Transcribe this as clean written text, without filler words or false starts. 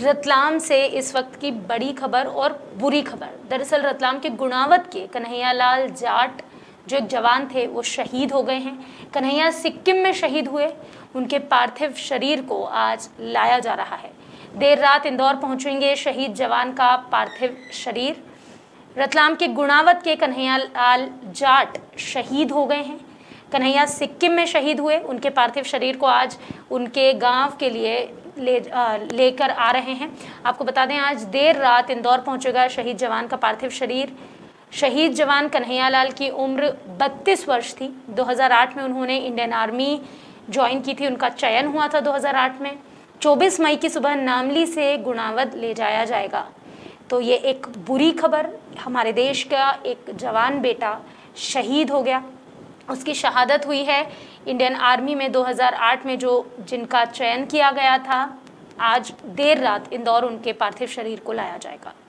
रतलाम से इस वक्त की बड़ी खबर और बुरी खबर। दरअसल रतलाम के गुणावत के कन्हैयालाल जाट जो एक जवान थे वो शहीद हो गए हैं। कन्हैया सिक्किम में शहीद हुए, उनके पार्थिव शरीर को आज लाया जा रहा है। देर रात इंदौर पहुंचेंगे शहीद जवान का पार्थिव शरीर। रतलाम के गुणावत के कन्हैयालाल जाट शहीद हो गए हैं। कन्हैया सिक्किम में शहीद हुए, उनके पार्थिव शरीर को आज उनके गांव के लिए लेकर आ रहे हैं। आपको बता दें आज देर रात इंदौर पहुंचेगा शहीद जवान का पार्थिव शरीर। शहीद जवान कन्हैयालाल की उम्र 32 वर्ष थी। 2008 में उन्होंने इंडियन आर्मी ज्वाइन की थी, उनका चयन हुआ था 2008 में। 24 मई की सुबह नामली से गुणावत ले जाया जाएगा। तो ये एक बुरी खबर, हमारे देश का एक जवान बेटा शहीद हो गया। उसकी शहादत हुई है इंडियन आर्मी में 2008 में, जिनका चयन किया गया था। आज देर रात इंदौर उनके पार्थिव शरीर को लाया जाएगा।